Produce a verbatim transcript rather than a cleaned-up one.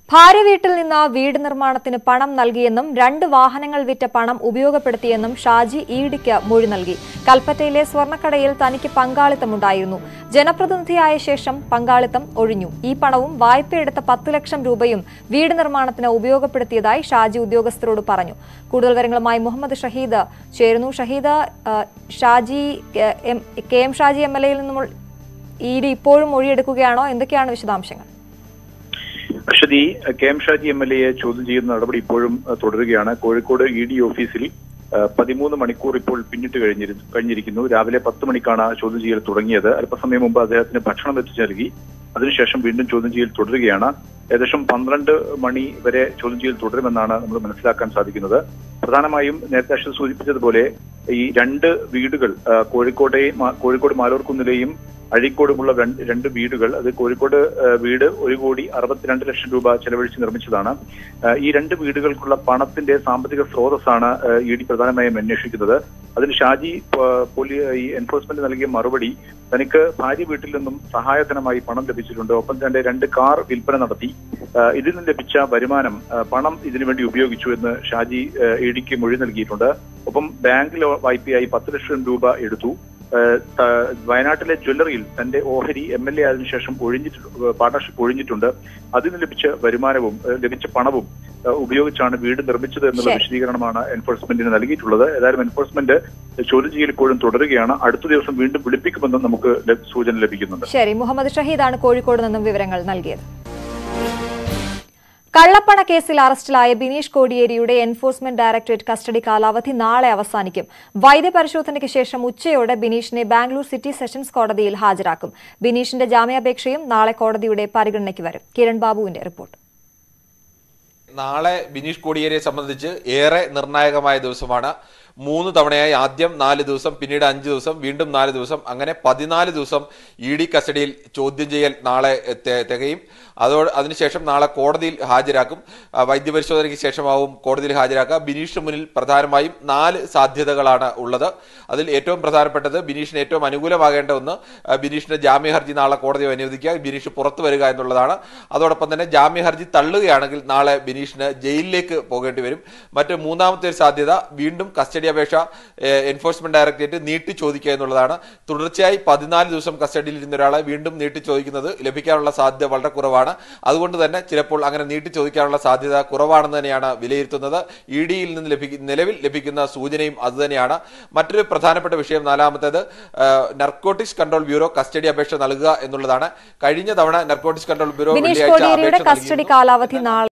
ഭാര്യ വീട്ടിൽ നിന്ന് വീട് നിർമ്മാണത്തിന് പണം നൽകിയെന്നും രണ്ട് വാഹനങ്ങൾ വിറ്റ പണം ഉപയോഗപ്പെടുത്തിയെന്നും ഷാജി ഇഡിക്ക് മൊഴി നൽകി. കൽപ്പറ്റയിലെ സ്വർണ്ണക്കടയിൽ തനിക്ക് പങ്കാളിത്തമുണ്ടായിരുന്നു. ജനപ്രതിനിധിയായ ശേഷം പങ്കാളിത്തം ഒഴിഞ്ഞു. ഈ പണവും വായ്പയെടുത്ത പത്ത് ലക്ഷം രൂപയും വീട് നിർമ്മാണത്തിന് ഉപയോഗപ്പെടുത്തിയതായി ഷാജി ഉദ്യോഗസ്ഥരോട് പറഞ്ഞു. കൂടുതൽ വിവരങ്ങളുമായി മുഹമ്മദ് ഷഹീദ് ചേരുന്നു. ഷഹീദ്, ഷാജി കെ എം ഷാജി എം എൽ എയിൽ നിന്നും ഇഡി ഇപ്പോഴും മൊഴിയെടുക്കുകയാണോ? എന്തൊക്കെയാണ് വിശദാംശങ്ങൾ? അശ്വതി, കെ എം ഷാജി എം എൽ എയെ ചോദ്യം ചെയ്യുന്ന നടപടി ഇപ്പോഴും തുടരുകയാണ്. കോഴിക്കോട് ഇ ഡി ഓഫീസിൽ പതിമൂന്ന് മണിക്കൂർ ഇപ്പോൾ പിന്നിട്ട് കഴിഞ്ഞിരിക്കുന്നു. രാവിലെ പത്ത് മണിക്കാണ് ചോദ്യം ചെയ്യൽ തുടങ്ങിയത്. അല്പസമയം മുമ്പ് അദ്ദേഹത്തിന് ഭക്ഷണം എത്തിച്ചു നൽകി. അതിനുശേഷം വീണ്ടും ചോദ്യം ചെയ്യൽ തുടരുകയാണ്. ഏകദേശം പന്ത്രണ്ട് മണി വരെ ചോദ്യം ചെയ്യൽ തുടരുമെന്നാണ് നമ്മൾ മനസ്സിലാക്കാൻ സാധിക്കുന്നത്. പ്രധാനമായും നേരത്തെ അശ്വതി സൂചിപ്പിച്ചതുപോലെ ഈ രണ്ട് വീടുകൾ കോഴിക്കോട്ടെ കോഴിക്കോട് മാലോർക്കുന്നിലെയും അഴീക്കോടുമുള്ള രണ്ട് വീടുകൾ, അത് കോഴിക്കോട് വീട് ഒരു കോടി അറുപത്തിരണ്ട് ലക്ഷം രൂപ ചെലവഴിച്ച് നിർമ്മിച്ചതാണ്. ഈ രണ്ട് വീടുകൾക്കുള്ള പണത്തിന്റെ സാമ്പത്തിക സ്രോതസ്സാണ് ഇ ഡി പ്രധാനമായും അന്വേഷിക്കുന്നത്. അതിന് ഷാജി ഈ എൻഫോഴ്സ്മെന്റ് നൽകിയ മറുപടി, തനിക്ക് ഭാര്യ വീട്ടിൽ നിന്നും സഹായധനമായി പണം ലഭിച്ചിട്ടുണ്ട്. ഒപ്പം തന്റെ രണ്ട് കാർ വിൽപ്പന നടത്തി. ഇതിൽ നിന്ന് ലഭിച്ച വരുമാനം പണം ഇതിനുവേണ്ടി ഉപയോഗിച്ചു എന്ന് ഷാജി ഇ ഡിക്ക് മൊഴി നൽകിയിട്ടുണ്ട്. ഒപ്പം ബാങ്കിൽ വായ്പയായി പത്ത് ലക്ഷം രൂപ എടുത്തു. വയനാട്ടിലെ ജ്വല്ലറിയിൽ തന്റെ ഓഹരി എം എൽ എ ആയതിനു ശേഷം ഒഴിഞ്ഞിട്ടുണ്ട്, പാർട്ണർഷിപ്പ് ഒഴിഞ്ഞിട്ടുണ്ട്. അതിന് ലഭിച്ച വരുമാനവും ലഭിച്ച പണവും ഉപയോഗിച്ചാണ് വീട് നിർമ്മിച്ചത് എന്നുള്ള വിശദീകരണമാണ് എൻഫോഴ്സ്മെന്റിന് നൽകിയിട്ടുള്ളത്. ഏതായാലും എൻഫോഴ്സ്മെന്റ് ചോദ്യം ചെയ്യൽ ഇപ്പോഴും തുടരുകയാണ്. അടുത്ത ദിവസം വീണ്ടും വിളിപ്പിക്കുമെന്നും നമുക്ക് സൂചന ലഭിക്കുന്നുണ്ട്. ശരി, മുഹമ്മദ് ഷഹീദാണ് കോഴിക്കോട് നിന്നും വിവരങ്ങൾ നൽകിയത്. കള്ളപ്പണ കേസിൽ അറസ്റ്റിലായ ബിനീഷ് കോടിയേരിയുടെ എൻഫോഴ്സ്മെന്റ് ഡയറക്ടറേറ്റ് കസ്റ്റഡി കാലാവധി നാളെ അവസാനിക്കും. വൈദ്യപരിശോധനയ്ക്ക് ശേഷം ഉച്ചയോടെ ബിനീഷിനെ ബാംഗ്ലൂർ സിറ്റി സെഷൻസ് കോടതിയിൽ ഹാജരാക്കും. ബിനീഷിന്റെ ജാമ്യാപേക്ഷയും നാളെ കോടതിയുടെ പരിഗണനയ്ക്ക് വരും. കിരൺ ബാബുവിന്റെ റിപ്പോർട്ട്. നാളെ ബിനീഷ് കോടിയേരിയെ സംബന്ധിച്ച് ഏറെ നിർണായകമായ ദിവസമാണ്. മൂന്ന് തവണയായി ആദ്യം നാല് ദിവസം, പിന്നീട് അഞ്ച് ദിവസം, വീണ്ടും നാല് ദിവസം, അങ്ങനെ പതിനാല് ദിവസം ഇ ഡി കസ്റ്റഡിയിൽ ചോദ്യം ചെയ്യൽ നാളെ തികയും. അതോ അതിനുശേഷം നാളെ കോടതിയിൽ ഹാജരാക്കും. വൈദ്യപരിശോധനയ്ക്ക് ശേഷമാവും കോടതിയിൽ ഹാജരാക്കുക. ബിനീഷിന് മുന്നിൽ പ്രധാനമായും നാല് സാധ്യതകളാണ് ഉള്ളത്. അതിൽ ഏറ്റവും പ്രധാനപ്പെട്ടത്, ബിനീഷിന് ഏറ്റവും അനുകൂലമാകേണ്ട ഒന്ന്, ബിനീഷിന്റെ ജാമ്യ ഹർജി നാളെ കോടതി അനുവദിക്കുക, ബിനീഷ് പുറത്തു വരിക എന്നുള്ളതാണ്. അതോടൊപ്പം തന്നെ ജാമ്യ ഹർജി തള്ളുകയാണെങ്കിൽ നാളെ ബിനീഷിന് ജയിലിലേക്ക് പോകേണ്ടി വരും. മറ്റ് മൂന്നാമത്തെ ഒരു സാധ്യത, വീണ്ടും കസ്റ്റഡി അപേക്ഷ എൻഫോഴ്സ്മെന്റ് ഡയറക്ടറേറ്റ് നീട്ടി ചോദിക്കുക എന്നുള്ളതാണ്. തുടർച്ചയായി പതിനാല് ദിവസം കസ്റ്റഡിയിൽ ഇരുന്ന ഒരാളെ വീണ്ടും നീട്ടി ചോദിക്കുന്നത് ലഭിക്കാനുള്ള സാധ്യത വളരെ കുറവാണ്. അതുകൊണ്ട് തന്നെ ചിലപ്പോൾ അങ്ങനെ നീട്ടി ചോദിക്കാനുള്ള സാധ്യത കുറവാണെന്ന് തന്നെയാണ് വിലയിരുത്തുന്നത്. ഇ ഡിയിൽ നിന്ന് ലഭിക്കുന്ന നിലവിൽ ലഭിക്കുന്ന സൂചനയും അതുതന്നെയാണ്. മറ്റൊരു പ്രധാനപ്പെട്ട വിഷയം, നാലാമത്തേത്, നർക്കോട്ടിക്സ് കൺട്രോൾ ബ്യൂറോ കസ്റ്റഡി അപേക്ഷ നൽകുക എന്നുള്ളതാണ്. കഴിഞ്ഞ തവണ നർക്കോട്ടിക്സ് കൺട്രോൾ ബ്യൂറോ കസ്റ്റഡി കാലാവധി നാളെ